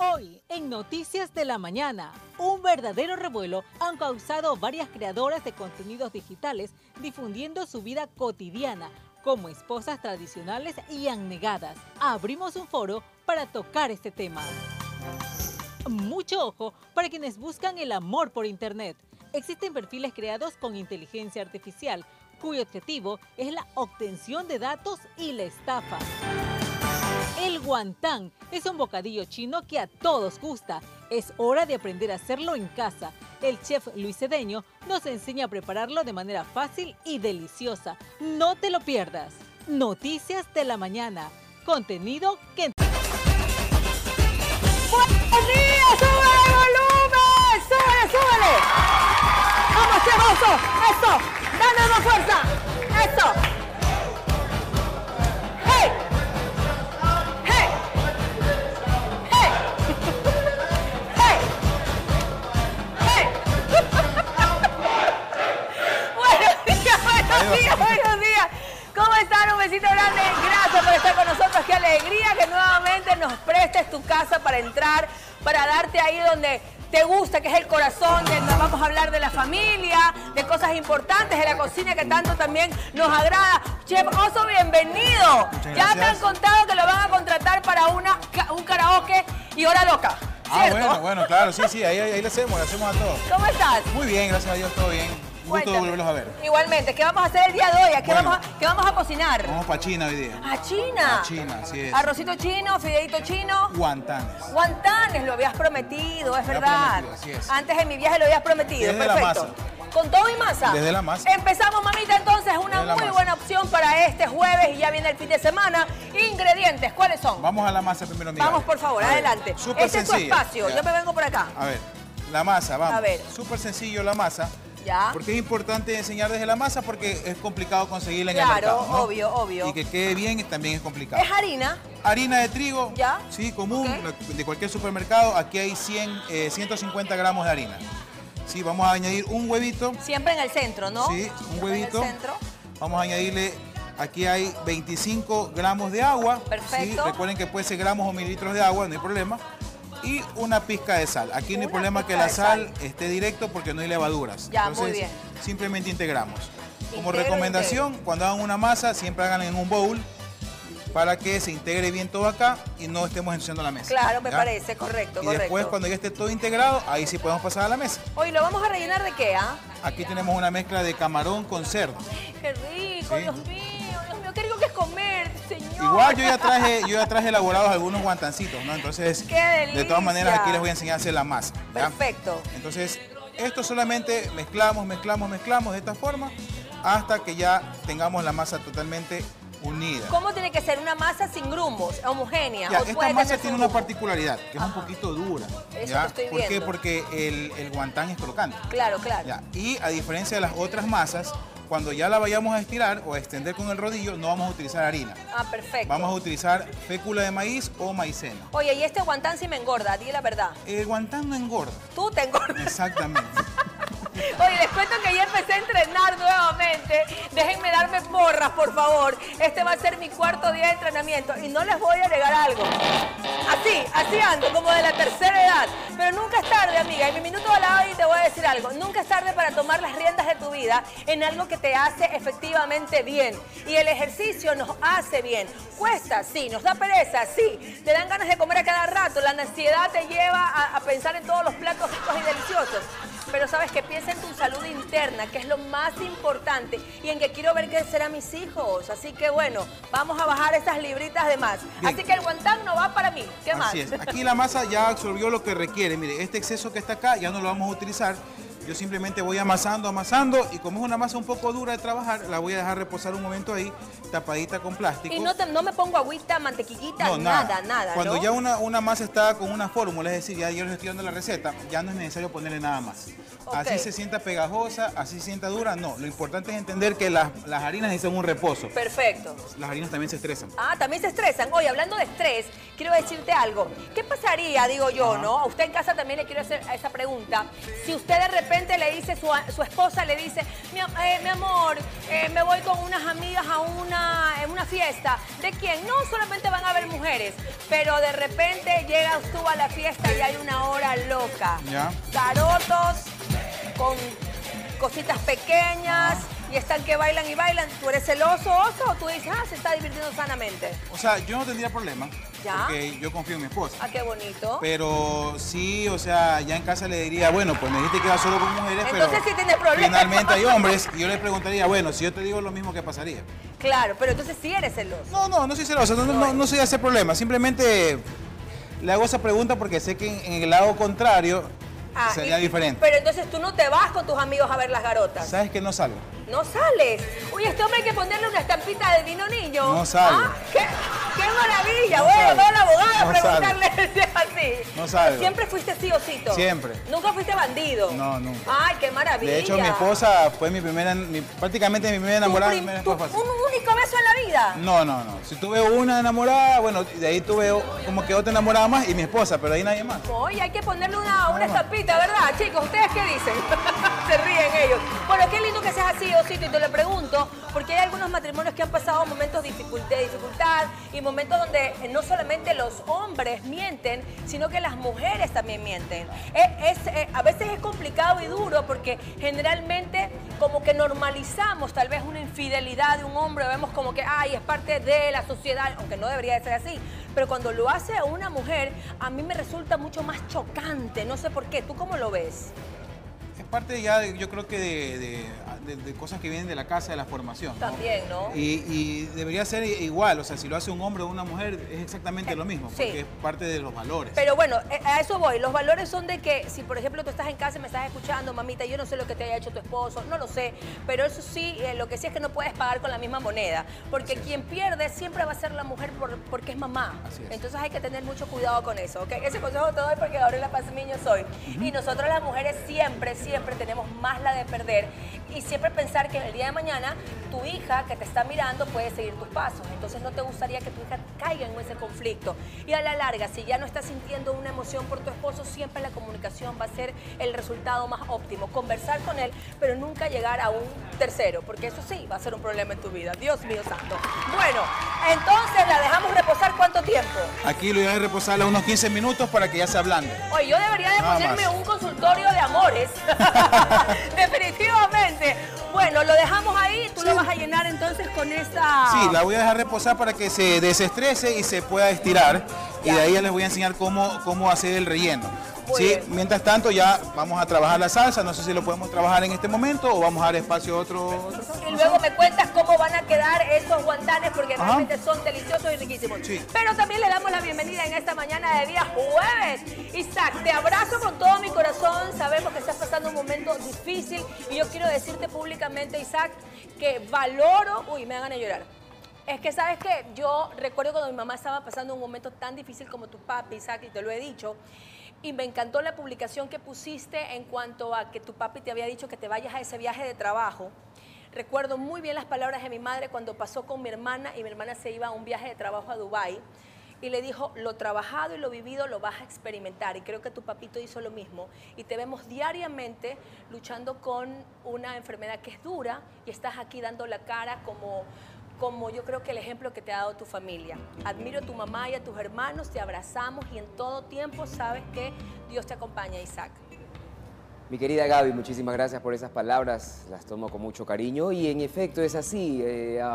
Hoy, en Noticias de la Mañana, un verdadero revuelo han causado varias creadoras de contenidos digitales difundiendo su vida cotidiana como esposas tradicionales y abnegadas. Abrimos un foro para tocar este tema. Mucho ojo para quienes buscan el amor por internet. Existen perfiles creados con inteligencia artificial, cuyo objetivo es la obtención de datos y la estafa. El guantán es un bocadillo chino que a todos gusta. Es hora de aprender a hacerlo en casa. El chef Luis Cedeño nos enseña a prepararlo de manera fácil y deliciosa. No te lo pierdas. Noticias de la Mañana. Contenido que... ¡Buenos días! ¡Sube el volumen! ¡Súbele, súbele! ¡Vamos, chefoso! ¡Eso! ¡Dale más fuerza! ¡Eso! ¡Hey! ¡Hey! ¡Hey! ¡Hey! ¡Hey! Buenos días, buenos días. ¿Cómo están? Un besito grande. Gracias por estar con nosotros. Qué alegría que nuevamente nos prestes tu casa para entrar, para darte ahí donde te gusta, que es el corazón, donde vamos a hablar de la familia, de cosas importantes, de la cocina que tanto también nos agrada. Chef Oso, bienvenido. Ya te han contado que lo van a contratar para un karaoke y hora loca, ¿cierto? Bueno, claro, sí, ahí le hacemos a todos. ¿Cómo estás? Muy bien, gracias a Dios, todo bien. Un gusto de volverlos a ver. Igualmente, ¿qué vamos a hacer el día de hoy? ¿Qué vamos a cocinar? Vamos para China hoy día. ¿A China? A China, así es. Arrocito chino, fideito chino. Guantanes. Guantanes, lo habías prometido, es verdad. Prometido, así es. Antes de mi viaje lo habías prometido, Desde perfecto. la masa. ¿Con todo y masa? Desde la masa. Empezamos, mamita, entonces, una muy buena opción para este jueves y ya viene el fin de semana. Ingredientes, ¿cuáles son? Vamos a la masa primero, mira. Vamos, por favor, adelante. Súper Este sencillo. es tu espacio, Ya. yo me vengo por acá. A ver, la masa, vamos. A ver. Súper sencillo la masa. Ya. Porque es importante enseñar desde la masa porque es complicado conseguirla en el Claro, mercado, ¿no? obvio. Y que quede bien también es complicado. ¿Es harina? Harina de trigo, ¿Ya? sí, común, Ok. de cualquier supermercado. Aquí hay 150 gramos de harina. Sí, vamos a añadir un huevito. Siempre en el centro, ¿no? Sí, un huevito. En el centro. Vamos a añadirle, aquí hay 25 gramos de agua. Perfecto. Sí, recuerden que puede ser gramos o mililitros de agua, no hay problema. Y una pizca de sal. Aquí no hay problema que la sal esté directo porque no hay levaduras. Ya, Entonces, muy bien. simplemente integramos. Como Integro, recomendación, cuando hagan una masa, siempre hagan en un bowl para que se integre bien todo acá y no estemos ensuciando la mesa. Claro, me ¿ya? parece, correcto, Y correcto. después, cuando ya esté todo integrado, ahí sí podemos pasar a la mesa. Oye, ¿lo vamos a rellenar de qué, ah? Aquí tenemos una mezcla de camarón con cerdo. ¡Qué rico! Sí. Dios mío, qué rico que es comer, señor. Igual yo ya traje elaborados algunos guantancitos, ¿no? Entonces, ¡Qué delicia! de todas maneras aquí les voy a enseñar a hacer la masa. ¿ya? Perfecto. Entonces, esto solamente mezclamos de esta forma hasta que ya tengamos la masa totalmente unida. ¿Cómo tiene que ser una masa sin grumos, homogénea? Ya, ¿O esta puede masa tener tiene su una grumo? particularidad, que es un poquito dura. Eso ¿ya? lo estoy ¿Por qué? viendo. Porque el guantán es crocante. Claro, claro. ¿ya? Y a diferencia de las otras masas, cuando ya la vayamos a estirar o a extender con el rodillo, no vamos a utilizar harina. Ah, perfecto. Vamos a utilizar fécula de maíz o maicena. Oye, y este guantán sí me engorda, di la verdad. El guantán no engorda. Tú te engordas. Exactamente. Oye, les cuento que ya empecé a entrenar nuevamente. Déjenme darme porras, por favor. Este va a ser mi cuarto día de entrenamiento. Y no les voy a negar algo. Así ando, como de la tercera edad. Pero nunca es tarde, amiga. En mi minuto a la hora te voy a decir algo. Nunca es tarde para tomar las riendas de tu vida en algo que te hace efectivamente bien. Y el ejercicio nos hace bien. Cuesta, sí. Nos da pereza, sí. Te dan ganas de comer a cada rato. La ansiedad te lleva a pensar en todos los platos ricos y deliciosos. Pero sabes que piensa en tu salud interna, que es lo más importante, y en que quiero ver crecer a mis hijos. Así que bueno, vamos a bajar esas libritas de más. Bien. Así que el guantán no va para mí. ¿Qué más? Así es. Aquí la masa ya absorbió lo que requiere. Mire, este exceso que está acá ya no lo vamos a utilizar. Yo simplemente voy amasando y como es una masa un poco dura de trabajar, la voy a dejar reposar un momento ahí, tapadita con plástico. Y no me pongo agüita, mantequillita, No, nada. Cuando ¿no? ya una masa está con una fórmula, es decir, ya yo les estoy dando la receta, ya no es necesario ponerle nada más. Ok. Así se sienta pegajosa, así se sienta dura, no. Lo importante es entender que las harinas necesitan un reposo. Perfecto. Las harinas también se estresan. Ah, también se estresan. Oye, hablando de estrés, quiero decirte algo. ¿Qué pasaría, digo yo, no? A usted en casa también le quiero hacer esa pregunta. Si usted de repente repente le dice, su esposa le dice, mi amor, me voy con unas amigas a una fiesta. ¿De quién? No, solamente van a haber mujeres. Pero de repente llegas tú a la fiesta y hay una hora loca. ¿Ya? Garotos con cositas pequeñas y están que bailan y bailan. ¿Tú eres celoso, oso, o tú dices, se está divirtiendo sanamente? O sea, yo no tendría problema. ¿Ya? Porque yo confío en mi esposa. Ah, qué bonito. Pero sí, o sea, ya en casa le diría, bueno, pues me dijiste que vas solo con mujeres, Entonces pero sí tienes problemas. finalmente hay hombres. Y yo le preguntaría, bueno, si yo te digo lo mismo, ¿qué pasaría? Claro, pero entonces sí eres celoso. No soy celoso, no soy de hacer problema. Simplemente le hago esa pregunta porque sé que en el lado contrario sería diferente. Pero entonces tú no te vas con tus amigos a ver las garotas. ¿Sabes que no salgo? No sales. Uy, este hombre hay que ponerle una estampita de Dino Niño. No salgo. Ah, qué maravilla. No Bueno, salgo. va a la abogada a No preguntarle si es así. No salgo. ¿Siempre fuiste así, osito? Siempre. ¿Nunca fuiste bandido? No, nunca. Ay, qué maravilla. De hecho, mi esposa fue prácticamente mi primera enamorada. ¿Un único beso en la vida? No. Si tuve una enamorada, bueno, de ahí tuve como que otra enamorada más y mi esposa, pero ahí nadie más. Oye, hay que ponerle una estampita, ¿verdad, chicos? ¿Ustedes qué dicen? Se ríen ellos. Bueno, qué lindo que seas así, osito, y te lo pregunto, porque hay algunos matrimonios que han pasado momentos de dificultad y momentos donde no solamente los hombres mienten, sino que las mujeres también mienten. A veces es complicado y duro porque generalmente como que normalizamos tal vez una infidelidad de un hombre, vemos como que, ay, es parte de la sociedad, aunque no debería de ser así. Pero cuando lo hace a una mujer, a mí me resulta mucho más chocante, no sé por qué. ¿Tú cómo lo ves? Es parte ya, yo creo que de cosas que vienen de la casa, de la formación, ¿no? También, ¿no? Y debería ser igual, o sea, si lo hace un hombre o una mujer es exactamente lo mismo, Sí. porque es parte de los valores. Pero bueno, a eso voy. Los valores son de que si, por ejemplo, tú estás en casa y me estás escuchando, mamita, yo no sé lo que te haya hecho tu esposo, no lo sé, pero eso sí, lo que sí es que no puedes pagar con la misma moneda, porque quien pierde siempre va a ser la mujer porque es mamá. Así es. Entonces hay que tener mucho cuidado con eso, ¿ok? Ese consejo te doy porque ahora la Pazmiño soy. Y nosotros las mujeres siempre tenemos más la de perder y siempre pensar que el día de mañana tu hija que te está mirando puede seguir tus pasos. Entonces no te gustaría que tu hija caiga en ese conflicto. Y a la larga, si ya no estás sintiendo una emoción por tu esposo, siempre la comunicación va a ser el resultado más óptimo. Conversar con él, pero nunca llegar a un tercero, porque eso sí va a ser un problema en tu vida. Dios mío santo. Bueno, entonces la dejamos reposar ¿cuánto tiempo? Aquí lo voy a reposar a unos 15 minutos para que ya se ablande. Oye, yo debería de Nada ponerme más. un consultorio de amores. Definitivamente. Bueno, lo dejamos ahí. Tú lo vas a llenar entonces con esta... Sí, la voy a dejar reposar para que se desestrese y se pueda estirar. Y de ahí ya les voy a enseñar cómo hacer el relleno. Muy Sí, bien. mientras tanto ya vamos a trabajar la salsa. No sé si lo podemos trabajar en este momento o vamos a dar espacio a otro. Y luego me cuentas cómo van a quedar esos guantanes porque Ajá. realmente son deliciosos y riquísimos. Sí. Pero también le damos la bienvenida en esta mañana de día jueves. Isaac, te abrazo con todo mi corazón. Sabemos que estás pasando un momento difícil y yo quiero decirte públicamente, Isaac, que valoro... Uy, me hagan llorar. Es que, ¿sabes qué? Yo recuerdo cuando mi mamá estaba pasando un momento tan difícil como tu papi, Isaac, y te lo he dicho, y me encantó la publicación que pusiste en cuanto a que tu papi te había dicho que te vayas a ese viaje de trabajo. Recuerdo muy bien las palabras de mi madre cuando pasó con mi hermana y mi hermana se iba a un viaje de trabajo a Dubái y le dijo, lo trabajado y lo vivido lo vas a experimentar. Y creo que tu papito hizo lo mismo. Y te vemos diariamente luchando con una enfermedad que es dura y estás aquí dando la cara como yo creo que el ejemplo que te ha dado tu familia. Admiro a tu mamá y a tus hermanos, te abrazamos y en todo tiempo sabes que Dios te acompaña, Isaac. Mi querida Gaby, muchísimas gracias por esas palabras, las tomo con mucho cariño y en efecto es así.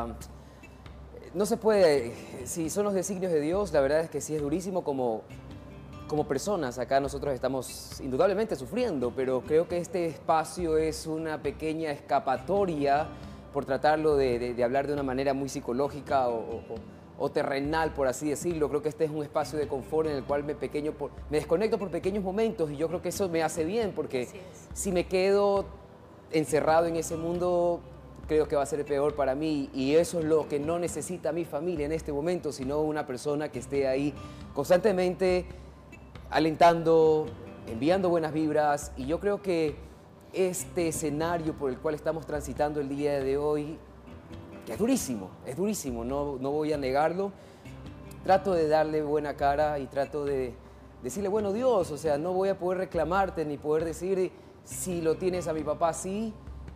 No se puede, si son los designios de Dios, la verdad es que sí es durísimo como personas. Acá nosotros estamos indudablemente sufriendo, pero creo que este espacio es una pequeña escapatoria por tratarlo de hablar de una manera muy psicológica o terrenal, por así decirlo. Creo que este es un espacio de confort en el cual me desconecto por pequeños momentos y yo creo que eso me hace bien porque si me quedo encerrado en ese mundo, creo que va a ser peor para mí y eso es lo que no necesita mi familia en este momento, sino una persona que esté ahí constantemente alentando, enviando buenas vibras y yo creo que este escenario por el cual estamos transitando el día de hoy, que es durísimo, no voy a negarlo. Trato de darle buena cara y trato de decirle, bueno, Dios, o sea, no voy a poder reclamarte ni poder decir, Si lo tienes a mi papá, sí.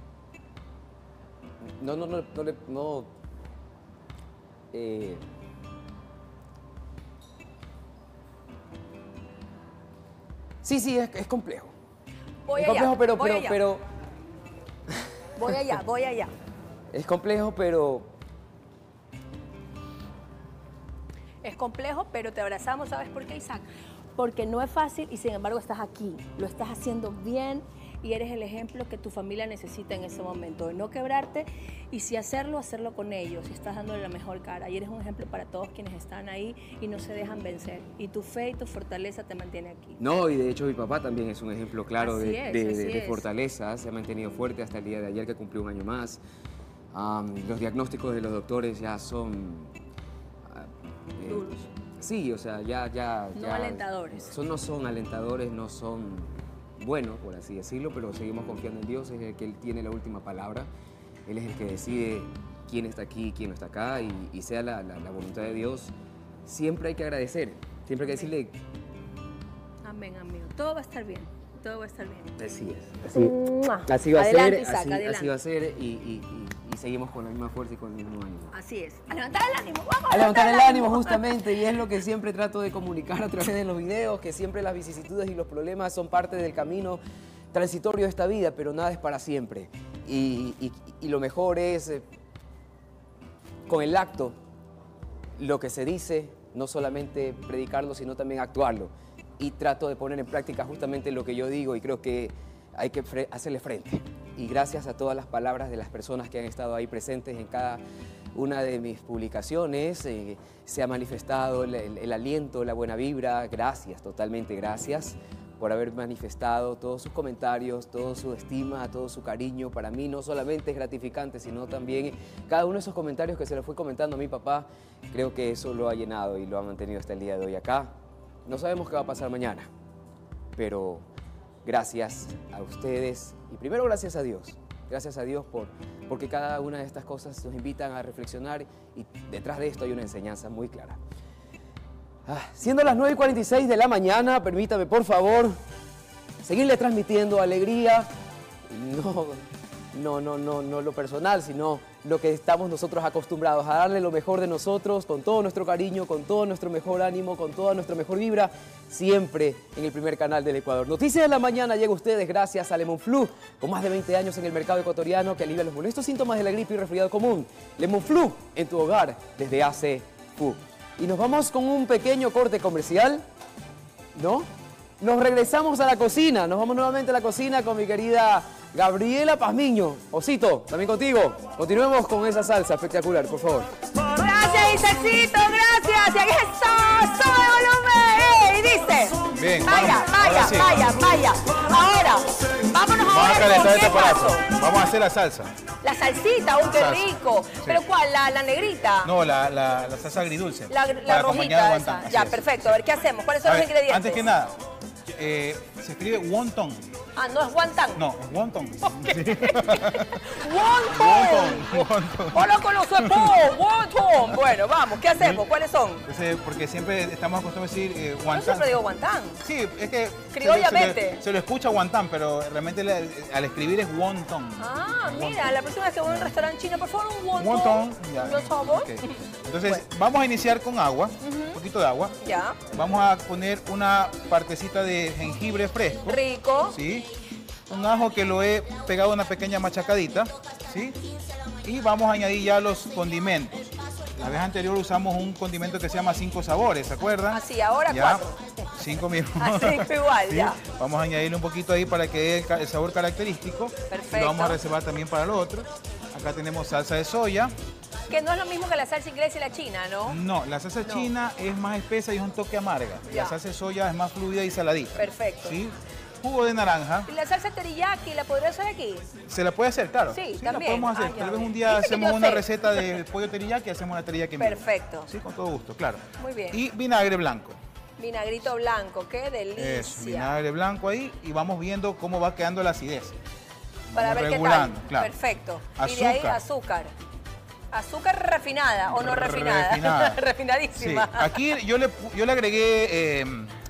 No. Sí, es complejo. Voy es allá, complejo, voy allá. pero Voy allá. es complejo, pero Es complejo, pero te abrazamos. ¿Sabes por qué, Isaac? Porque no es fácil y sin embargo estás aquí. Lo estás haciendo bien y eres el ejemplo que tu familia necesita en ese momento. De no quebrarte y si hacerlo con ellos. Y estás dándole la mejor cara. Y eres un ejemplo para todos quienes están ahí y no se dejan vencer. Y tu fe y tu fortaleza te mantiene aquí. no, y de hecho mi papá también es un ejemplo claro Así de es. fortaleza. Se ha mantenido fuerte hasta el día de ayer que cumplió un año más. Los diagnósticos de los doctores ya son... Duros. Sí, o sea, ya... No alentadores. No son alentadores, no son buenos, por así decirlo, pero seguimos confiando en Dios, es el que Él tiene la última palabra. Él es el que decide quién está aquí y quién no está acá, y sea la voluntad de Dios, siempre hay que agradecer, siempre hay que decirle... Amén, amigo. Todo va a estar bien. Todo va a estar bien. Así es. ¡Mua! Así va a Adelante, ser, Isaac, adelante. así va a ser, y seguimos con la misma fuerza y con el mismo ánimo. Así es. A levantar el ánimo. Vamos A levantar el ánimo justamente, y es lo que siempre trato de comunicar a través de los videos, que siempre las vicisitudes y los problemas son parte del camino transitorio de esta vida, pero nada es para siempre. Y lo mejor es, con el acto, lo que se dice, no solamente predicarlo, sino también actuarlo. Y trato de poner en práctica justamente lo que yo digo, y creo que hay que hacerle frente. Y gracias a todas las palabras de las personas que han estado ahí presentes en cada una de mis publicaciones, se ha manifestado el aliento, la buena vibra. Gracias, totalmente gracias por haber manifestado todos sus comentarios, toda su estima, todo su cariño. Para mí no solamente es gratificante, sino también cada uno de esos comentarios que se le fue comentando a mi papá, creo que eso lo ha llenado y lo ha mantenido hasta el día de hoy acá. No sabemos qué va a pasar mañana, pero gracias a ustedes y primero gracias a Dios. Gracias a Dios porque cada una de estas cosas nos invitan a reflexionar y detrás de esto hay una enseñanza muy clara. Siendo las 9:46 de la mañana, permítame por favor seguirle transmitiendo alegría, no lo personal, sino lo que estamos nosotros acostumbrados a darle lo mejor de nosotros, con todo nuestro cariño, con todo nuestro mejor ánimo, con toda nuestra mejor vibra, siempre en el primer canal del Ecuador. Noticias de la mañana llega a ustedes gracias a Lemon Flu, con más de 20 años en el mercado ecuatoriano que alivia los molestos síntomas de la gripe y resfriado común. Lemon Flu en tu hogar desde hace Y nos vamos con un pequeño corte comercial, ¿no? Nos regresamos a la cocina, nos vamos nuevamente a la cocina con mi querida Gabriela Pazmiño. Osito, también contigo. Continuemos con esa salsa espectacular, por favor. Gracias, Isaacito, gracias. Y aquí está, sube volumen. Y dice, Bien, vaya, vamos, ahora sí. vaya. Ahora, vámonos Vamos a a ver calentar con este qué aparato. paso. Vamos a hacer la salsa. La salsita, uy, qué Salsa. rico. Sí. ¿Pero cuál? ¿La negrita? No, la salsa agridulce. La para acompañar rojita el esa. guantán. Ya, Así es. perfecto. A ver, ¿qué hacemos? ¿Cuáles son A los ver, ingredientes? antes que nada, se escribe wonton. Ah, no es guantán. No, es wonton. ¡Wonton! Hola con los sepos, wonton. Bueno, vamos, ¿qué hacemos? ¿Cuáles son? Entonces, porque siempre estamos acostumbrados a decir Yo guantán. siempre digo guantán. Sí, es que Criollamente. se lo escucha guantán, pero realmente al escribir es wonton. Ah, mira, la próxima vez que voy a un restaurante chino, por favor, un wonton. Wonton. Ya. Por favor. Ok. Entonces, vamos a iniciar con agua, un poquito de agua. Ya. Vamos a poner una partecita de jengibre fresco. Rico. ¿Sí? Un ajo que lo he pegado una pequeña machacadita, ¿sí? Y vamos a añadir ya los condimentos. La vez anterior usamos un condimento que se llama 5 sabores, ¿se acuerdan? Así, ahora ya, 4. 5 mismos. A 5 igual, ¿Sí? ya. Vamos a añadirle un poquito ahí para que dé el sabor característico. Perfecto. Y lo vamos a reservar también para lo otro. Acá tenemos salsa de soya. Que no es lo mismo que la salsa inglesa y la china, ¿no? No, la salsa china es más espesa y es un toque amarga. Ya. La salsa de soya es más fluida y saladita. Perfecto. ¿Sí? Jugo de naranja. ¿Y la salsa teriyaki la podría hacer aquí? Se la puede hacer, claro. Sí, la también. podemos hacer. Ah, ya. Tal vez un día Dice que hacemos yo una sé. receta de pollo teriyaki y hacemos una teriyaki en vivo. Perfecto. Sí, con todo gusto, claro. Muy bien. Y vinagre blanco. Vinagrito blanco, qué delicia. Eso, vinagre blanco ahí y vamos viendo cómo va quedando la acidez. Para Vamos ver qué tal. regulando, claro. Perfecto. Y de ahí Azúcar. azúcar. ¿Azúcar refinada o no refinada? Refinada. Sí, Refinadísima. aquí yo le agregué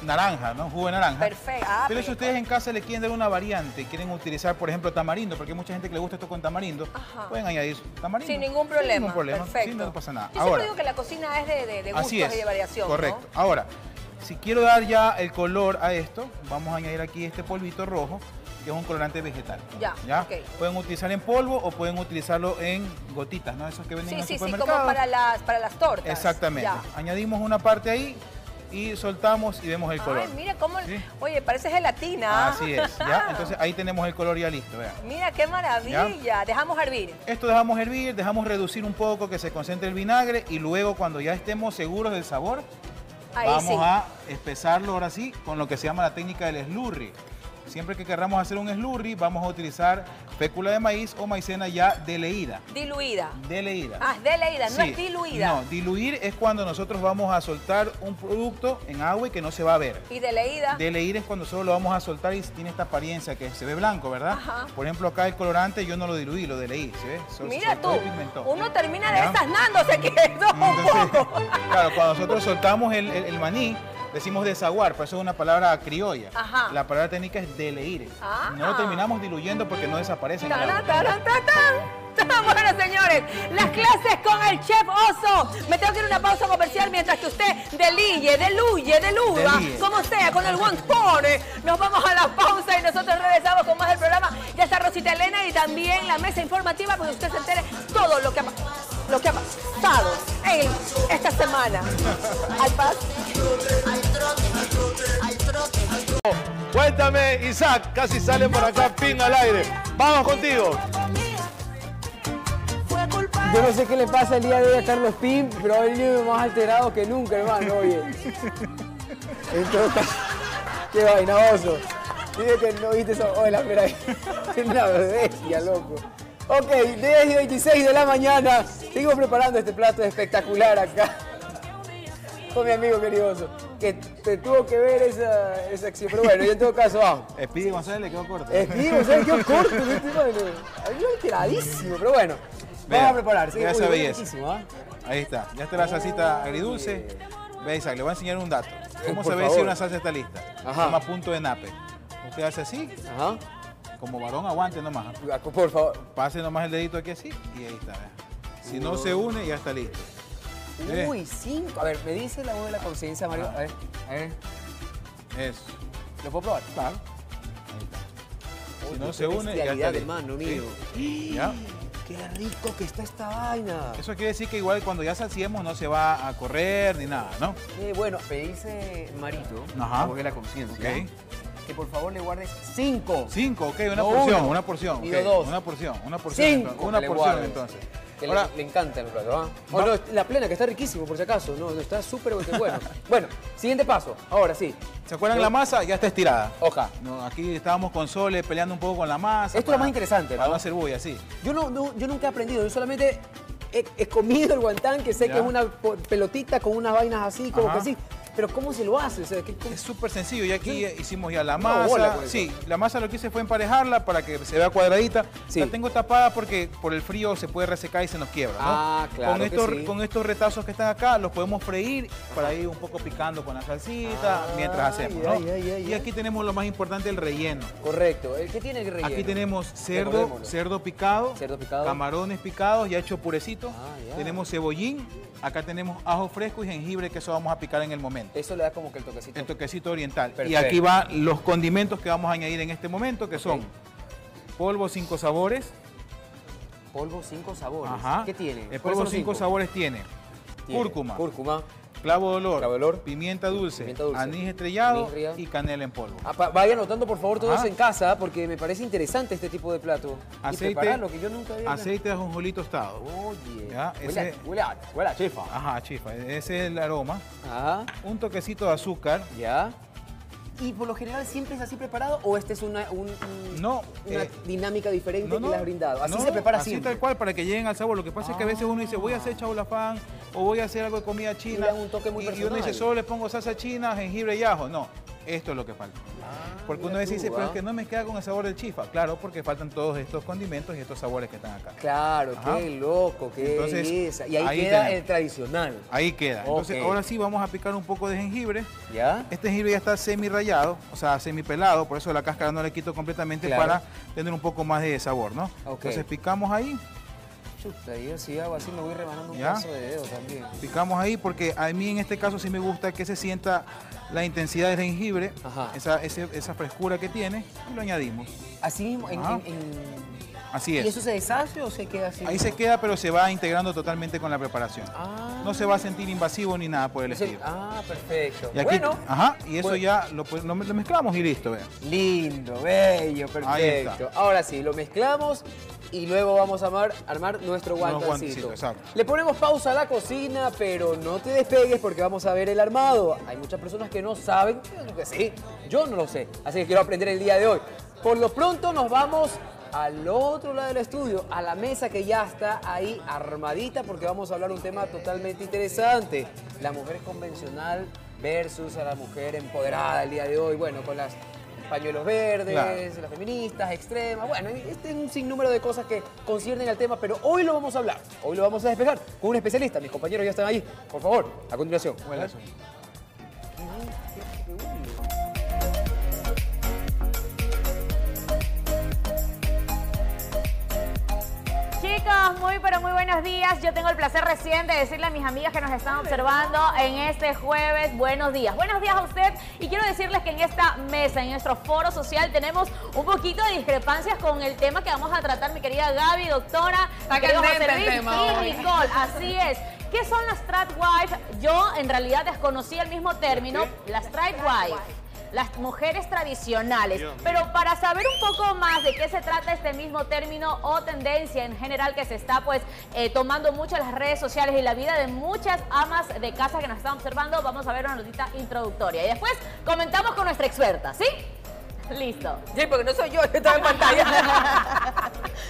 naranja, ¿no? Jugo de naranja. Perfecto. Ah, Pero si ustedes en casa le quieren dar una variante, quieren utilizar, por ejemplo, tamarindo, porque hay mucha gente que le gusta esto con tamarindo, Ajá. pueden añadir tamarindo. Sin ningún problema. Sin ningún problema. Perfecto. Sí, no pasa nada. Yo siempre digo que la cocina es de gustos así es, y de variación, correcto. ¿no? Ahora, si quiero dar ya el color a esto, vamos a añadir aquí este polvito rojo, que es un colorante vegetal. Ya, ok. Pueden utilizar en polvo o pueden utilizarlo en gotitas, ¿no? Esos que venden en el Sí, supermercado. como para las tortas. Exactamente. Ya. Añadimos una parte ahí y soltamos y vemos el color. Ay, mira cómo... ¿Sí? Oye, parece gelatina. Así es, ¿ya? Entonces ahí tenemos el color ya listo, vean. Mira, qué maravilla. ¿Ya? Dejamos hervir. Esto dejamos hervir, dejamos reducir un poco, que se concentre el vinagre y luego cuando ya estemos seguros del sabor, Ahí vamos sí. a espesarlo ahora sí con lo que se llama la técnica del slurry. Siempre que queramos hacer un slurry, vamos a utilizar fécula de maíz o maicena ya deleída. Diluida. Deleída. Ah, es deleída, no Sí. es diluida. No, diluir es cuando nosotros vamos a soltar un producto en agua y que no se va a ver. Y deleída. Deleír es cuando solo lo vamos a soltar y tiene esta apariencia que se ve blanco, ¿verdad? Ajá. Por ejemplo, acá el colorante yo no lo diluí, lo deleí, ¿sí ves? Mira tú, Soltó y pigmentó. uno termina ¿Ya? desasnándose que quedó un Entonces, poco. claro, cuando nosotros soltamos el maní, decimos desaguar, por eso es una palabra criolla. Ajá. La palabra técnica es deleír. Ah. No lo terminamos diluyendo porque no desaparece en el agua. Taran, taran, tatán. Bueno, señores, las clases con el chef Oso. Me tengo que ir a una pausa comercial mientras que usted deluya, Deluye. como sea, con el guantone. Nos vamos a la pausa y nosotros regresamos con más del programa. Ya está Rosita Elena y también la mesa informativa para que usted se entere todo lo que ha pasado en esta semana. Al paz. Cuéntame, Isaac, casi sale por acá, ping al aire. Vamos contigo. Yo no sé qué le pasa el día de hoy a Carlos Pim, pero ha venido más alterado que nunca, hermano, oye. En todo caso, qué vaina, Oso. Dile que no viste eso. Oye, espera, es una bestia, loco. Ok, 10:26 de la mañana. Sigo preparando este plato espectacular acá. Con mi amigo querido Oso, que te tuvo que ver esa acción. Pero bueno, yo en todo caso, vamos. Speedy González le quedó corto. Escribo, ¿sabes qué corto? Este mano. Había alteradísimo, pero bueno. Vea, Vamos a preparar. ¿Sí? vea esa Uy, belleza. buenísimo, ¿ah? Ahí está, ya está la salsita agridulce. Ve, Isaac, le voy a enseñar un dato. ¿Cómo Por se ve favor. si una salsa está lista? Ajá. Se llama punto de nape. Usted hace así, Ajá. como varón, aguante nomás. Por favor. Pase nomás el dedito aquí así y ahí está. Vea. Si no se une, ya está listo. ¿Ve? Uy, 5. A ver, me dice la voz de la conciencia, Mario. A ver. Eso. ¿Lo puedo probar? Claro. Ahí está. Si Uy, no qué se une, ya está bestialidad, listo. hermano Sí. mío. ¿Ya? Qué rico que está esta vaina. Eso quiere decir que igual cuando ya saciemos no se va a correr ni nada, ¿no? Bueno, me dice Marito, Ajá. la voz de la conciencia, Ok. que por favor le guardes 5. 5, ok, una No porción, uno, una porción. ni ok, dos. Una porción, una porción. 5. entonces, Una porción entonces. Que Ahora, le encanta el plato, ¿ah? Oh, no, la plena, que está riquísimo, por si acaso. No, está súper bueno. Bueno, siguiente paso. Ahora sí. ¿se acuerdan Yo- la masa? Ya está estirada. Oja. No, aquí estábamos con Sole peleando un poco con la masa. Esto es lo más interesante, Para ¿no? no hacer bulla, sí. Yo nunca he aprendido, yo solamente he comido el guantán, que sé Ya. que es una pelotita con unas vainas así, como Ajá. que así. Pero ¿cómo se lo hace? O sea, Es súper sencillo, ya aquí hicimos ya la Una masa. bola con eso. Sí, la masa lo que hice fue emparejarla para que se vea cuadradita. Sí. La tengo tapada porque por el frío se puede resecar y se nos quiebra, ¿no? Ah, claro que sí. Con estos retazos que están acá, los podemos freír para ir un poco picando con la salsita mientras hacemos, ¿no? Y aquí tenemos lo más importante, el relleno. Correcto. ¿Qué tiene el relleno? Aquí tenemos cerdo Recordémoslo. picado, Cerdo picado. camarones picados ya hecho purecito, Ah, ya. tenemos cebollín, acá tenemos ajo fresco y jengibre, que eso vamos a picar en el momento. Eso le da como que el toquecito. El toquecito oriental. Y Perfecto. aquí van los condimentos que vamos a añadir en este momento, que son polvo 5 sabores. Polvo 5 sabores. Ajá. ¿Qué tiene? El ¿Cuáles polvo son los 5 sabores tiene Tiene cúrcuma, Cúrcuma. clavo de olor, Clavo de olor, pimienta dulce, pimienta dulce, anís estrellado anís estrellado. y canela en polvo. Vayan anotando por favor todos Ajá. en casa porque me parece interesante este tipo de plato. Y Aceite, prepararlo, que yo nunca había... aceite de ajonjolí tostado. Oye. Ya, Huele a chefa. Ajá, chifa, ese es el aroma. Ajá. Un toquecito de azúcar. Ya. ¿Y por lo general siempre es así preparado o esta es una No, dinámica diferente no, que no. le has brindado? Así No, se prepara así siempre. tal cual, para que lleguen al sabor. Lo que pasa es que a veces uno dice, voy a hacer chaulafán o voy a hacer algo de comida china. le dan un toque muy y uno personal. dice, solo le pongo salsa china, jengibre y ajo. No, esto es lo que falta. Porque uno dice, pero es que no me queda con el sabor del chifa. Claro, porque faltan todos estos condimentos y estos sabores que están acá. Claro, qué loco, qué belleza. Y ahí queda el tradicional. Ahí queda. Entonces, ahora sí vamos a picar un poco de jengibre. ¿Ya? Este jengibre ya está semi rallado, o sea, semi pelado, por eso la cáscara no le quito completamente para tener un poco más de sabor, ¿no? Entonces picamos ahí. Chuta, yo si hago así me voy rebanando un pedazo de dedo también. Picamos ahí porque a mí en este caso sí me gusta que se sienta la intensidad del jengibre, esa frescura que tiene, y lo añadimos. Así mismo, Así es. ¿Y eso se deshace o se queda así? Ahí se queda, pero se va integrando totalmente con la preparación. No se va a sentir invasivo ni nada por el estilo. Perfecto. Y aquí, y eso ya lo mezclamos y listo, vean. Lindo, bello, perfecto. Ahí está. Ahora sí, lo mezclamos y luego vamos a armar nuestro guantacito. Exacto. Le ponemos pausa a la cocina, pero no te despegues porque vamos a ver el armado. Hay muchas personas que no saben, yo creo que sí, yo no lo sé, así que quiero aprender el día de hoy. Por lo pronto nos vamos al otro lado del estudio, a la mesa que ya está ahí armadita, porque vamos a hablar un tema totalmente interesante. La mujer convencional versus a la mujer empoderada el día de hoy, bueno, con las pañuelos verdes, las feministas, extremas, bueno, este es un sinnúmero de cosas que conciernen al tema, pero hoy lo vamos a hablar, hoy lo vamos a despejar con un especialista. Mis compañeros ya están ahí, por favor, a continuación. Chicos, muy buenos días. Yo tengo el placer recién de decirle a mis amigas que nos están observando en este jueves, buenos días. Buenos días a usted, y quiero decirles que en esta mesa, en nuestro foro social, tenemos un poquito de discrepancias con el tema que vamos a tratar, mi querida Gaby, doctora, mi querido José Luis y Nicole. Así es. ¿Qué son las tradwife? Yo en realidad desconocí el mismo término, las tradwife. Las mujeres tradicionales. Pero para saber un poco más de qué se trata este mismo término o tendencia en general que se está pues tomando mucho en las redes sociales y la vida de muchas amas de casa que nos están observando, vamos a ver una notita introductoria y después comentamos con nuestra experta, ¿sí? Listo. Sí, porque no soy yo estoy en pantalla.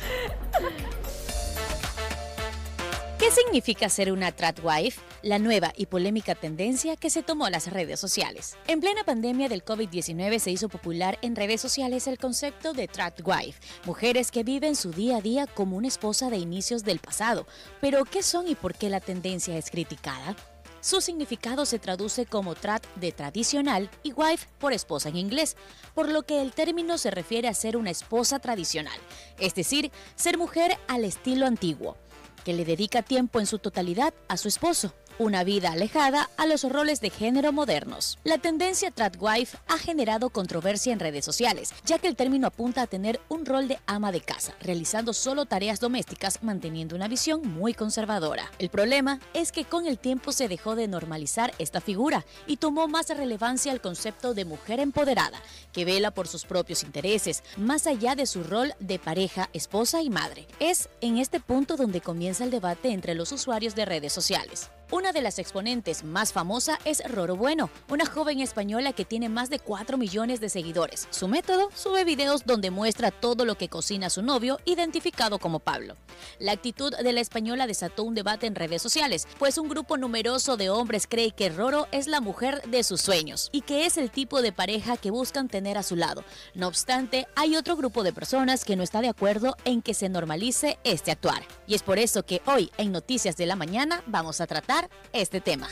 ¿Qué significa ser una tradwife? La nueva y polémica tendencia que se tomó a las redes sociales. En plena pandemia del COVID-19 se hizo popular en redes sociales el concepto de tradwife, mujeres que viven su día a día como una esposa de inicios del pasado. Pero, ¿qué son y por qué la tendencia es criticada? Su significado se traduce como trad de tradicional y wife por esposa en inglés, por lo que el término se refiere a ser una esposa tradicional, es decir, ser mujer al estilo antiguo, que le dedica tiempo en su totalidad a su esposo, una vida alejada a los roles de género modernos. La tendencia tradwife ha generado controversia en redes sociales, ya que el término apunta a tener un rol de ama de casa, realizando solo tareas domésticas, manteniendo una visión muy conservadora. El problema es que con el tiempo se dejó de normalizar esta figura y tomó más relevancia el concepto de mujer empoderada, que vela por sus propios intereses, más allá de su rol de pareja, esposa y madre. Es en este punto donde comienza el debate entre los usuarios de redes sociales. Una de las exponentes más famosa es Roro Bueno, una joven española que tiene más de 4 millones de seguidores. Su método: sube videos donde muestra todo lo que cocina su novio, identificado como Pablo. La actitud de la española desató un debate en redes sociales, pues un grupo numeroso de hombres cree que Roro es la mujer de sus sueños y que es el tipo de pareja que buscan tener a su lado. No obstante, hay otro grupo de personas que no está de acuerdo en que se normalice este actuar. Y es por eso que hoy en Noticias de la Mañana vamos a tratar este tema.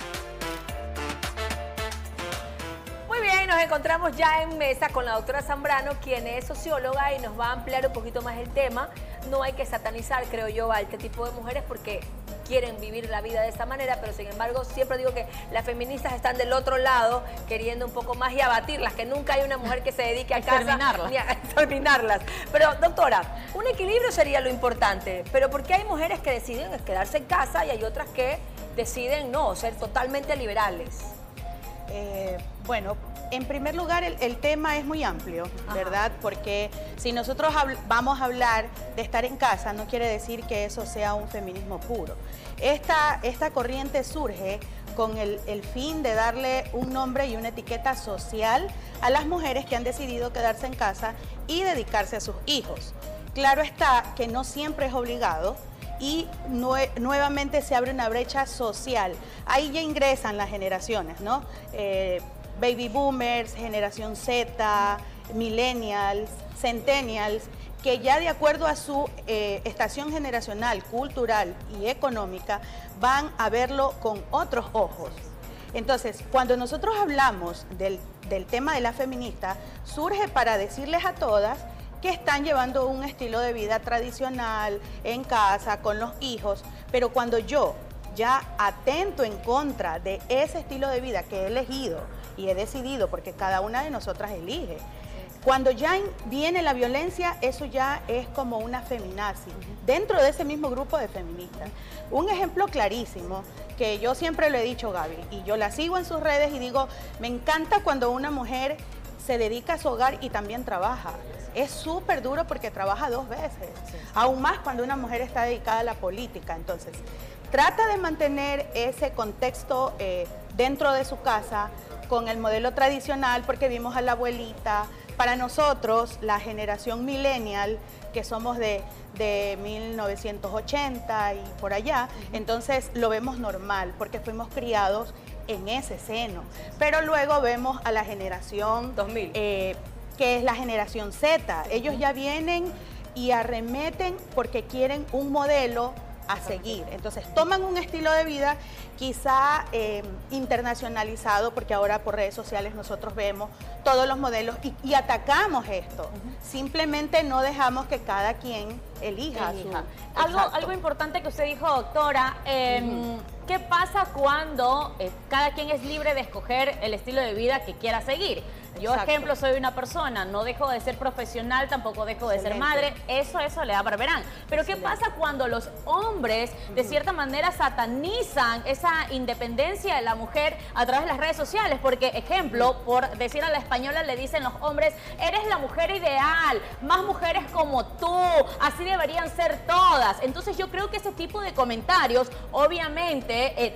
Muy bien, nos encontramos ya en mesa con la doctora Zambrano, quien es socióloga y nos va a ampliar un poquito más el tema. No hay que satanizar, creo yo, a este tipo de mujeres porque quieren vivir la vida de esta manera, pero sin embargo siempre digo que las feministas están del otro lado queriendo un poco más y abatirlas, que nunca hay una mujer que se dedique a casa ni a exterminarlas. Pero doctora, un equilibrio sería lo importante, pero ¿por qué hay mujeres que deciden quedarse en casa y hay otras que deciden no, ser totalmente liberales? Bueno, en primer lugar el tema es muy amplio, ¿verdad? Porque si nosotros vamos a hablar de estar en casa, no quiere decir que eso sea un feminismo puro. Esta corriente surge con el fin de darle un nombre y una etiqueta social a las mujeres que han decidido quedarse en casa y dedicarse a sus hijos. Claro está que no siempre es obligado, y nuevamente se abre una brecha social. Ahí ya ingresan las generaciones, ¿no? baby boomers, generación Z, millennials, centennials, que ya de acuerdo a su estación generacional, cultural y económica, van a verlo con otros ojos. Entonces, cuando nosotros hablamos del tema de la feminista, surge para decirles a todas que están llevando un estilo de vida tradicional, en casa, con los hijos, pero cuando yo ya atento en contra de ese estilo de vida que he elegido y he decidido, porque cada una de nosotras elige, cuando ya viene la violencia, eso ya es como una feminazi, dentro de ese mismo grupo de feministas. Un ejemplo clarísimo, que yo siempre lo he dicho, Gaby, y yo la sigo en sus redes y digo, me encanta cuando una mujer se dedica a su hogar y también trabaja. Es súper duro porque trabaja 2 veces, aún más cuando una mujer está dedicada a la política. Entonces, trata de mantener ese contexto dentro de su casa, con el modelo tradicional, porque vimos a la abuelita. Para nosotros, la generación millennial, que somos de 1980 y por allá, entonces lo vemos normal, porque fuimos criados en ese seno. Pero luego vemos a la generación 2000, que es la generación Z. Ellos ya vienen y arremeten porque quieren un modelo a seguir. Entonces toman un estilo de vida quizá internacionalizado, porque ahora por redes sociales nosotros vemos todos los modelos y atacamos esto. Simplemente no dejamos que cada quien elija. Algo importante que usted dijo, doctora, ¿qué pasa cuando cada quien es libre de escoger el estilo de vida que quiera seguir? Yo, ejemplo, soy una persona, no dejo de ser profesional, tampoco dejo de ser madre, eso le da barberán. Pero ¿qué pasa cuando los hombres, de cierta manera, satanizan esa independencia de la mujer a través de las redes sociales? Porque, ejemplo, por decir a la española, le dicen los hombres, eres la mujer ideal, más mujeres como tú, así deberían ser todas. Entonces yo creo que ese tipo de comentarios, obviamente,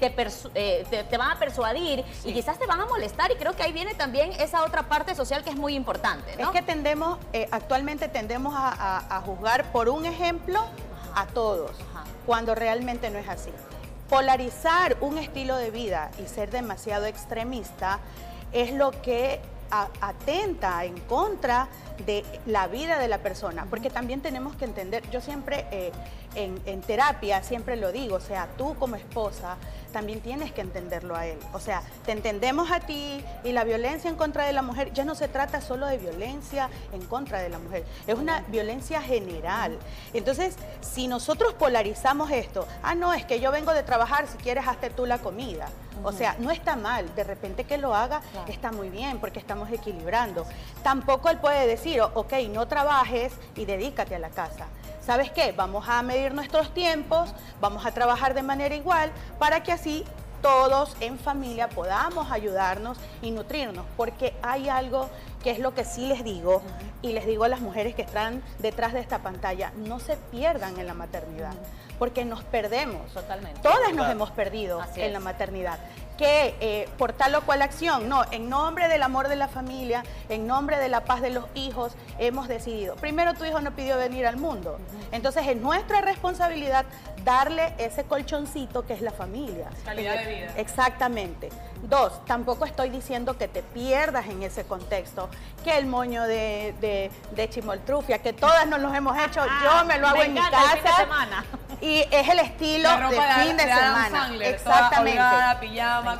te van a persuadir y quizás te van a molestar, y creo que ahí viene también esa otra parte social que es muy importante, ¿no? Es que actualmente tendemos a juzgar por un ejemplo a todos, cuando realmente no es así. Polarizar un estilo de vida y ser demasiado extremista es lo que atenta en contra de la vida de la persona, porque también tenemos que entender, yo siempre en terapia siempre lo digo, o sea, tú como esposa también tienes que entenderlo a él, o sea, te entendemos a ti, y la violencia en contra de la mujer ya no se trata solo de violencia en contra de la mujer, es una violencia general. Entonces, si nosotros polarizamos esto, no, es que yo vengo de trabajar, si quieres hazte tú la comida, o sea, no está mal, de repente que lo haga está muy bien, porque estamos equilibrando. Tampoco él puede decir, ok, no trabajes y dedícate a la casa. ¿Sabes qué? Vamos a medir nuestros tiempos, vamos a trabajar de manera igual, para que así todos en familia podamos ayudarnos y nutrirnos, porque hay algo que es lo que sí les digo, y les digo a las mujeres que están detrás de esta pantalla, no se pierdan en la maternidad, porque nos perdemos. Totalmente. Todas nos hemos perdido en la maternidad. Que por tal o cual acción, no, en nombre del amor de la familia, en nombre de la paz de los hijos, hemos decidido. Primero, tu hijo no pidió venir al mundo. Entonces, es nuestra responsabilidad darle ese colchoncito que es la familia. Calidad de vida. Exactamente. 2, tampoco estoy diciendo que te pierdas en ese contexto, que el moño de chimoltrufia, que todas nos los hemos hecho, yo me lo hago en mi casa. El fin de semana. Y es el estilo de fin de semana. Exactamente. Holgada, pijama,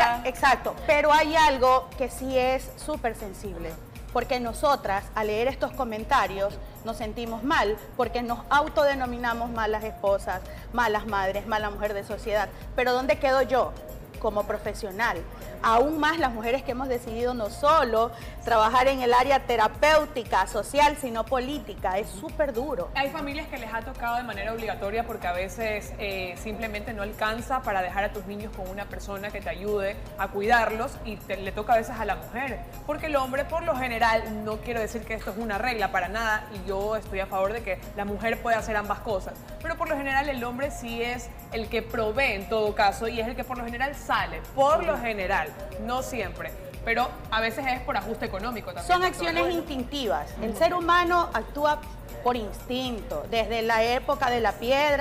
pero hay algo que sí es súper sensible, porque nosotras al leer estos comentarios nos sentimos mal, porque nos autodenominamos malas esposas, malas madres, mala mujer de sociedad. Pero ¿dónde quedo yo como profesional? Aún más las mujeres que hemos decidido no solo trabajar en el área terapéutica, social, sino política. Es súper duro. Hay familias que les ha tocado de manera obligatoria, porque a veces simplemente no alcanza para dejar a tus niños con una persona que te ayude a cuidarlos, y le toca a veces a la mujer, porque el hombre por lo general, no quiero decir que esto es una regla para nada, y yo estoy a favor de que la mujer pueda hacer ambas cosas, pero por lo general el hombre sí es el que provee en todo caso, y es el que por lo general sale, por lo general, no siempre, pero a veces es por ajuste económico también. Son acciones instintivas. El ser humano actúa por instinto. Desde la época de la piedra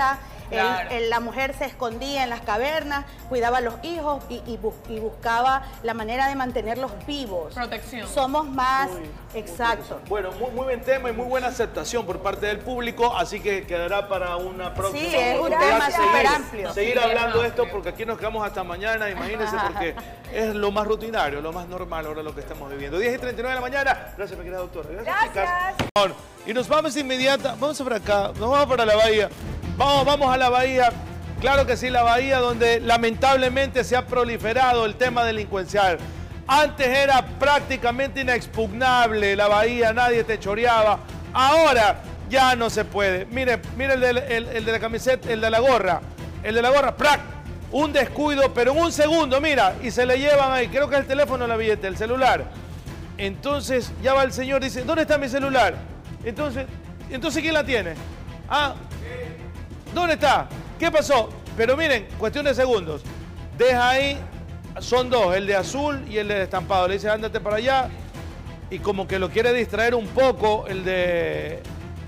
Claro. La mujer se escondía en las cavernas, cuidaba a los hijos y buscaba la manera de mantenerlos vivos. Protección. Somos más, exacto. Bueno, muy buen tema y muy buena aceptación por parte del público, así que quedará para una próxima. Sí, es un oportunidad tema súper amplio. Seguir hablando de esto, porque aquí nos quedamos hasta mañana, imagínense, porque es lo más rutinario, lo más normal ahora lo que estamos viviendo. 10:39 de la mañana. Gracias, mi querida doctora. Gracias, chicas. Y nos vamos inmediata, vamos para acá, nos vamos para la bahía. Vamos a la bahía. Claro que sí, la bahía donde lamentablemente se ha proliferado el tema delincuencial. Antes era prácticamente inexpugnable la bahía, nadie te choreaba. Ahora ya no se puede. Mire el de la camiseta, el de la gorra. El de la gorra, ¡prac! Un descuido, pero en un segundo, mira, y se le llevan ahí, creo que es el teléfono, la billete, el celular. Entonces ya va el señor, dice, ¿dónde está mi celular? Entonces ¿quién la tiene? Ah, ¿dónde está? ¿Qué pasó? Pero miren, cuestión de segundos. Deja ahí, son dos, el de azul y el de estampado. Le dice, ándate para allá. Y como que lo quiere distraer un poco, el de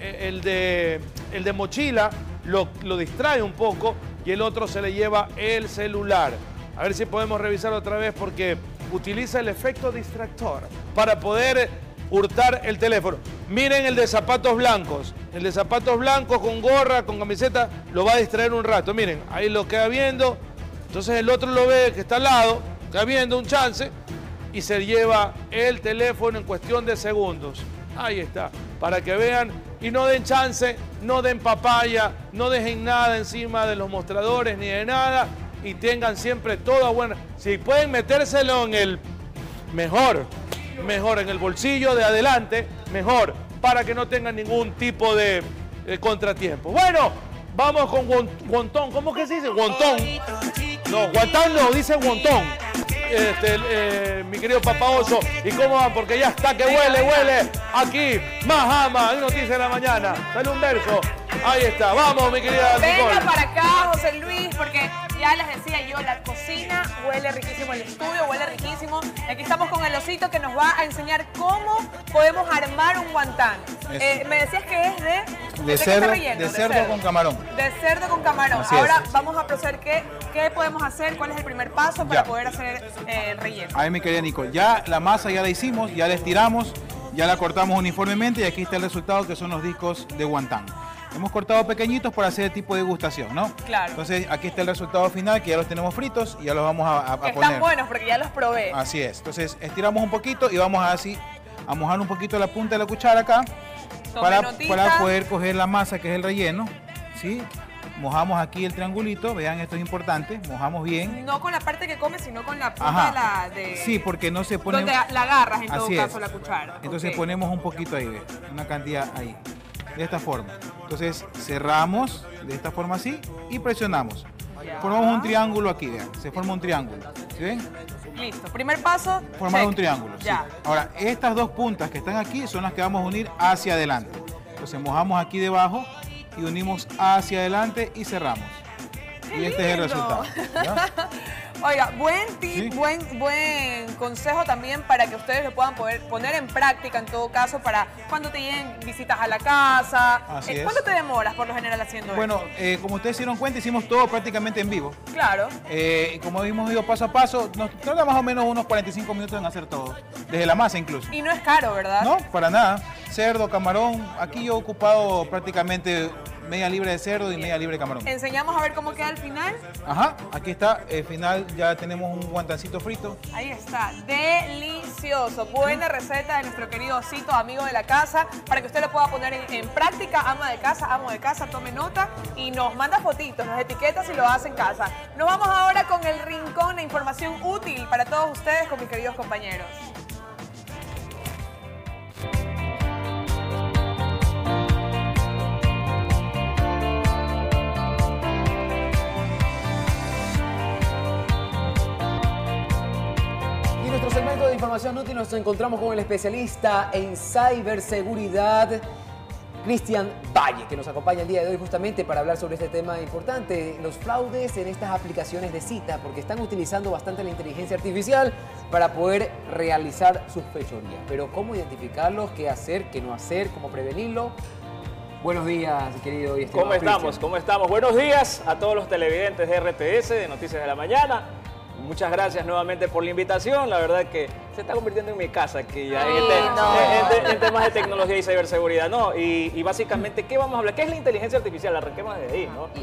mochila, lo distrae un poco y el otro se le lleva el celular. A ver si podemos revisar otra vez porque utiliza el efecto distractor para poder hurtar el teléfono. Miren el de zapatos blancos. El de zapatos blancos con gorra, con camiseta, lo va a distraer un rato. Miren, ahí lo queda viendo. Entonces el otro lo ve que está al lado, queda viendo un chance y se lleva el teléfono en cuestión de segundos. Ahí está, para que vean y no den chance, no den papaya, no dejen nada encima de los mostradores ni de nada y tengan siempre toda buena. Si pueden metérselo en el mejor en el bolsillo de adelante, mejor, para que no tengan ningún tipo de contratiempo. Bueno, vamos con guantón. ¿Cómo que se dice? Guantón. No, guantán no, dice guantón. Mi querido Papá Oso. ¿Y cómo van? Porque ya está que huele. Aquí, Mahama, en Noticias de la Mañana. Sale un verso. Ahí está. Vamos, mi querida Nicole. Venga para acá, José Luis, porque ya les decía yo, la cocina huele riquísimo, el estudio huele riquísimo. Aquí estamos con el Osito que nos va a enseñar cómo podemos armar un guantán. Me decías que es de cerdo con camarón. De cerdo con camarón. Así Ahora es. vamos a proceder. ¿Qué podemos hacer? ¿Cuál es el primer paso para poder hacer el relleno? A ver, mi querida Nicole, ya la masa ya la hicimos, ya la estiramos, ya la cortamos uniformemente y aquí está el resultado que son los discos de guantán. Hemos cortado pequeñitos para hacer el tipo de degustación, ¿no? Claro. Entonces aquí está el resultado final, que ya los tenemos fritos y ya los vamos a poner. Están buenos porque ya los probé. Así es. Entonces estiramos un poquito y vamos a mojar un poquito la punta de la cuchara acá para poder coger la masa que es el relleno, ¿sí? Mojamos aquí el triangulito, vean, esto es importante, mojamos bien. No con la parte que come, sino con la punta de Sí, porque no se pone... Donde la agarras en todo Así caso es. la cuchara. Entonces ponemos un poquito ahí, ¿ves? Una cantidad ahí, de esta forma. Entonces cerramos de esta forma así y presionamos. Formamos un triángulo aquí, vean, se forma un triángulo, ¿sí ven? Listo, primer paso. Formar un triángulo, Ya. sí. Ahora, estas dos puntas que están aquí son las que vamos a unir hacia adelante. Entonces mojamos aquí debajo y unimos hacia adelante y cerramos. Y este es el resultado. ¿Ya? Oiga, buen tip, ¿Sí? buen consejo también para que ustedes lo puedan poder poner en práctica en todo caso para cuando te lleguen visitas a la casa. Así es. ¿Cuánto te demoras por lo general haciendo Bueno, esto? como ustedes se dieron cuenta, hicimos todo prácticamente en vivo. Claro. Como hemos ido paso a paso, nos tarda más o menos unos 45 minutos en hacer todo. Desde la masa incluso. Y no es caro, ¿verdad? No, para nada. Cerdo, camarón. Aquí yo he ocupado prácticamente media libra de cerdo y media libra de camarón. Enseñamos a ver cómo queda al final. Ajá, aquí está. Al final ya tenemos un guantancito frito. Ahí está, delicioso. Buena receta de nuestro querido Osito, amigo de la casa, para que usted lo pueda poner en práctica. Ama de casa, amo de casa, tome nota y nos manda fotitos, nos etiqueta si lo hace en casa. Nos vamos ahora con el rincón de información útil para todos ustedes con mis queridos compañeros. En nuestro segmento de información útil nos encontramos con el especialista en ciberseguridad, Cristian Valle, que nos acompaña el día de hoy justamente para hablar sobre este tema importante, los fraudes en estas aplicaciones de cita, porque están utilizando bastante la inteligencia artificial para poder realizar sus fechorías. Pero ¿cómo identificarlos? ¿Qué hacer? ¿Qué no hacer? ¿Cómo prevenirlo? Buenos días, querido y estimado ¿Cómo estamos? Cristian. ¿Cómo estamos? Buenos días a todos los televidentes de RTS, de Noticias de la Mañana. Muchas gracias nuevamente por la invitación. La verdad que se está convirtiendo en mi casa aquí ya en temas de tecnología y ciberseguridad, ¿no? Y básicamente, ¿qué vamos a hablar? ¿Qué es la inteligencia artificial? Arranquemos desde ahí, ¿no?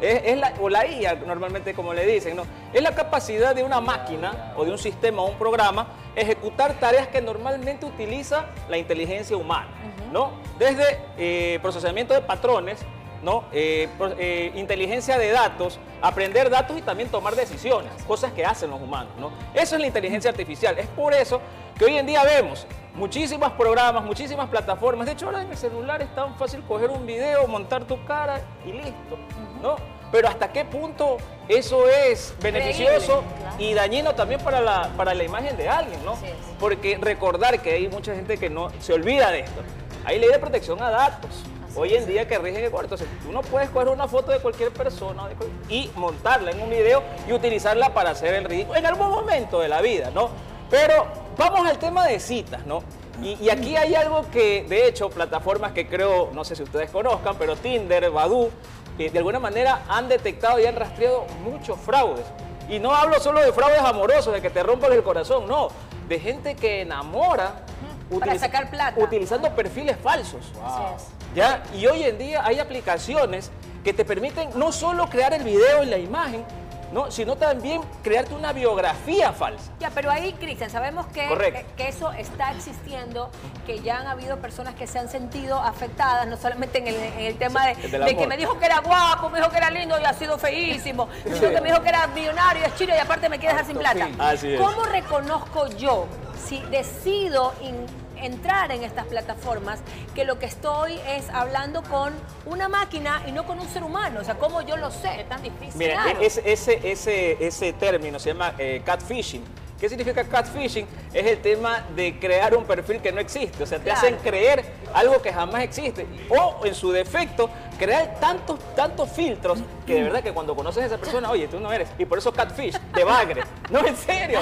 O la IA, normalmente como le dicen, ¿no? Es la capacidad de una máquina o de un sistema o un programa ejecutar tareas que normalmente utiliza la inteligencia humana, ¿no? Desde procesamiento de patrones, ¿no? Inteligencia de datos, aprender datos y también tomar decisiones, cosas que hacen los humanos, ¿no? Eso es la inteligencia artificial. Es por eso que hoy en día vemos muchísimos programas, muchísimas plataformas. De hecho, ahora en el celular es tan fácil coger un video, montar tu cara y listo, ¿no? Pero ¿hasta qué punto eso es beneficioso y dañino también para la imagen de alguien, ¿no? Porque recordar que hay mucha gente que no se olvida de esto. Hay ley de protección a datos. Hoy en día que rigen el cuarto. Entonces, tú no puedes coger una foto de cualquier persona y montarla en un video y utilizarla para hacer el ridículo en algún momento de la vida, ¿no? Pero vamos al tema de citas, ¿no? Y aquí hay algo que, de hecho, plataformas que creo, no sé si ustedes conozcan, pero Tinder, Badoo, de alguna manera han detectado y han rastreado muchos fraudes. Y no hablo solo de fraudes amorosos, de que te rompan el corazón, no. De gente que enamora para sacar plata, utilizando perfiles falsos. ¿Ya? Y hoy en día hay aplicaciones que te permiten no solo crear el video y la imagen, ¿no? Sino también crearte una biografía falsa. Ya, pero ahí, Cristian, sabemos que eso está existiendo, que ya han habido personas que se han sentido afectadas, no solamente en el tema de que me dijo que era guapo, me dijo que era lindo y ha sido feísimo, sino que me dijo que era millonario, es chino y aparte me quiere dejar sin plata. Así es. ¿Cómo reconozco yo, si decido entrar en estas plataformas, que lo que estoy es hablando con una máquina y no con un ser humano? O sea, ¿cómo yo lo sé? Es tan difícil. Mira, claro. ese término se llama catfishing. ¿Qué significa catfishing? Es el tema de crear un perfil que no existe. O sea, te hacen creer algo que jamás existe. O, en su defecto, crear tantos filtros que de verdad que cuando conoces a esa persona, oye, tú no eres. Y por eso catfish, te bagre. No, en serio.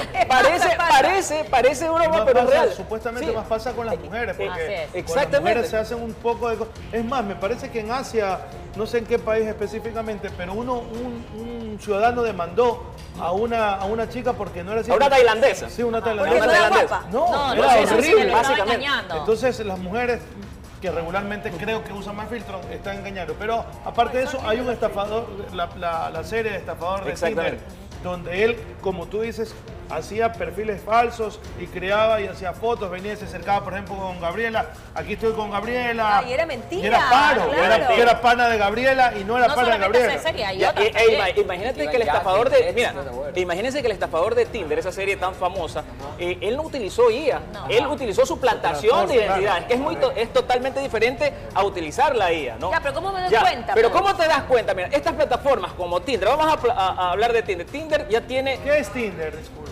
Parece broma, pero es real. Supuestamente más pasa con las mujeres, porque exactamente. Las mujeres se hacen un poco de... Es más, me parece que en Asia, no sé en qué país específicamente, pero un ciudadano demandó a una chica porque no era así. A una tailandesa. Sí, una tailandesa. Porque no era guapa. No, era horrible. Básicamente. Entonces las mujeres que regularmente creo que usan más filtros están engañando. Pero aparte de eso, hay un estafador, la serie de Estafador de Tinder, donde él, como tú dices, hacía perfiles falsos y creaba y hacía fotos, venía y se acercaba, por ejemplo, con Gabriela. Aquí estoy con Gabriela. Y era mentira. Y era paro, claro. era pana de Gabriela y no era pana de Gabriela. Imagínate que el estafador imagínense que el estafador de Tinder, esa serie tan famosa, él no utilizó IA, él utilizó suplantación de identidad, que es totalmente diferente a utilizar la IA, ¿no? Ya, pero ¿cómo me doy cuenta? Pero ¿cómo te das cuenta? Mira, estas plataformas como Tinder, vamos a hablar de Tinder. Tinder ya tiene... ¿Qué es Tinder? Disculpa.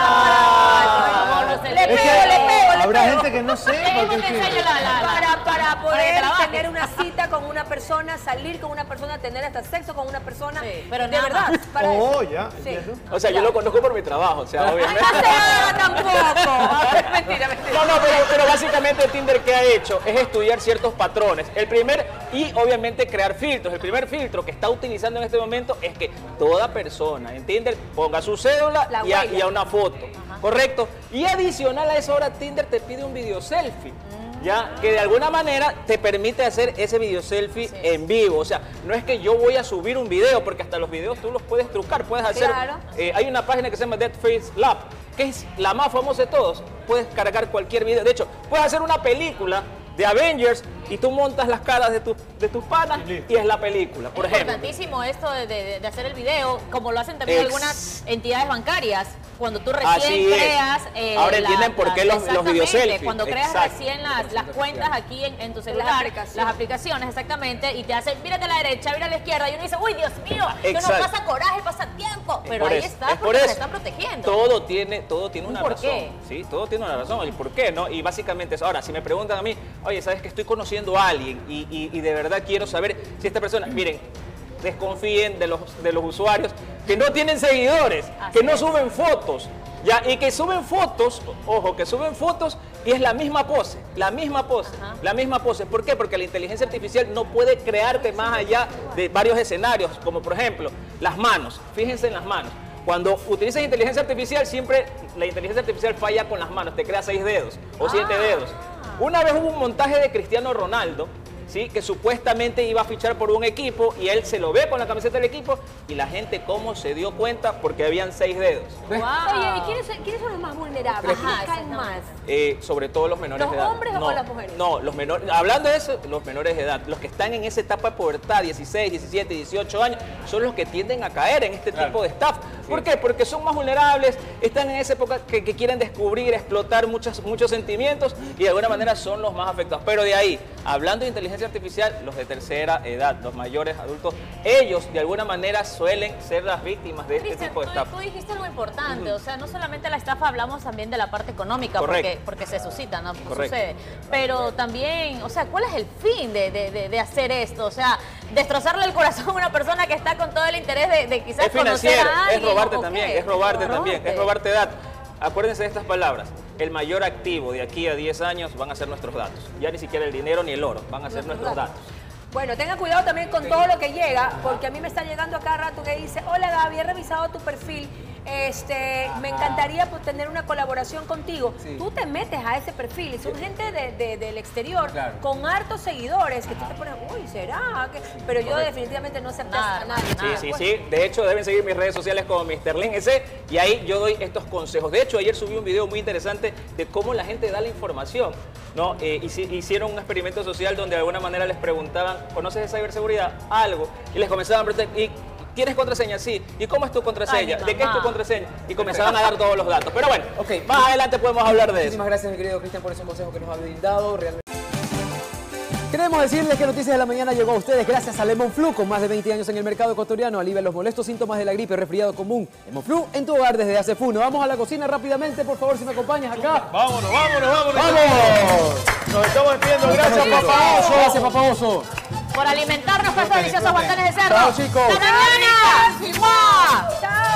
Le pego. Habrá gente que no sepa. Para poder tener una cita con una persona, salir con una persona, tener hasta sexo con una persona. Pero de verdad. Ya. O sea, yo lo conozco por mi trabajo, o sea, obviamente. Tampoco. Mentira. No, pero básicamente Tinder, ¿qué ha hecho? Es estudiar ciertos patrones. Y obviamente crear filtros. El primer filtro que está utilizando en este momento es que toda persona en Tinder ponga su cédula y a una foto. ¿Correcto? Y adicional a eso, ahora Tinder te pide un video selfie. Ya, que de alguna manera te permite hacer ese video selfie en vivo. O sea, no es que yo voy a subir un video, porque hasta los videos tú los puedes trucar, puedes hacer... hay una página que se llama Dead Face Lab, que es la más famosa de todos. Puedes cargar cualquier video. De hecho, puedes hacer una película de Avengers y tú montas las caras de tus panas y es la película, por ejemplo. Es importantísimo esto de hacer el video, como lo hacen también algunas entidades bancarias. Cuando tú recién creas... ahora entienden por qué los video selfies. Cuando creas recién las cuentas aquí en tu celular, las aplicaciones, exactamente, y te hacen, mírate a la derecha, mira a la izquierda, y uno dice, uy, Dios mío, que no pasa coraje, pasa tiempo. Pero ahí está, porque se están protegiendo. Todo tiene una razón. ¿Por qué? Sí, todo tiene una razón. ¿Y por qué? ¿No? Y básicamente eso. Ahora, si me preguntan a mí, oye, ¿sabes que estoy conociendo a alguien y de verdad quiero saber si esta persona... Miren, desconfíen de los usuarios que no tienen seguidores, que no suben fotos, Ya, y que suben fotos, ojo, que suben fotos y es la misma pose, la misma pose, la misma pose. ¿Por qué? Porque la inteligencia artificial no puede crearte más allá de varios escenarios, como por ejemplo, las manos. Fíjense en las manos. Cuando utilizas inteligencia artificial, siempre la inteligencia artificial falla con las manos, te crea 6 dedos o 7 dedos. Una vez hubo un montaje de Cristiano Ronaldo, ¿sí? Que supuestamente iba a fichar por un equipo y él se lo ve con la camiseta del equipo y la gente cómo se dio cuenta porque habían 6 dedos. Wow. Oye, ¿y quiénes son los más vulnerables? ¿Quiénes caen más? Sobre todo los menores de edad. ¿Los hombres o las mujeres? No, los menores, hablando de eso, los menores de edad, los que están en esa etapa de pubertad, 16, 17, 18 años, son los que tienden a caer en este tipo de estafa. ¿Por qué? Porque son más vulnerables, están en esa época que quieren descubrir, explotar muchos sentimientos y de alguna manera son los más afectados. Pero de ahí, hablando de inteligencia artificial, los de tercera edad, los mayores adultos, ellos de alguna manera suelen ser las víctimas de este tipo de estafa. Tú dijiste algo importante, o sea, no solamente la estafa, hablamos también de la parte económica, porque se suscita, ¿no? Sucede. Pero también, o sea, ¿cuál es el fin de hacer esto? O sea, destrozarle el corazón a una persona que está con todo el interés de quizás conocer a alguien. Es robarte también, es robarte datos. Acuérdense de estas palabras. El mayor activo de aquí a 10 años van a ser nuestros datos. Ya ni siquiera el dinero ni el oro, van a ser nuestros datos. Bueno, tengan cuidado también con todo lo que llega, porque a mí me está llegando a cada rato que dice, hola Gaby, he revisado tu perfil, me encantaría pues, tener una colaboración contigo. Tú te metes a ese perfil y son gente del exterior con hartos seguidores que tú te pones, uy, ¿será? Pero yo definitivamente no acepté a nadie. Sí. De hecho, deben seguir mis redes sociales como Mr. Lin S y ahí yo doy estos consejos. De hecho, ayer subí un video muy interesante de cómo la gente da la información, ¿no? Hicieron un experimento social donde de alguna manera les preguntaban, ¿conoces de ciberseguridad? Algo. Y les comenzaban a preguntar, ¿y tienes contraseña? Sí. ¿Y cómo es tu contraseña? ¿De qué es tu contraseña? Y comenzaban a dar todos los datos. Pero bueno, más adelante podemos hablar de eso. Muchísimas gracias, mi querido Cristian, por esos consejos que nos ha brindado. Realmente. Queremos decirles que Noticias de la Mañana llegó a ustedes gracias a Lemon Flu, con más de 20 años en el mercado ecuatoriano. Alivia los molestos síntomas de la gripe, resfriado común. Lemon Flu en tu hogar desde hace Funo. Vamos a la cocina rápidamente, por favor, si me acompañas acá. Vámonos. ¡Vamos! Nos estamos despidiendo. Gracias, Papá Oso. Gracias, Papá Oso. Por alimentarnos con estos deliciosos guantanes de cerdo. Chao, chicos. ¡Hasta mañana! ¡Chao!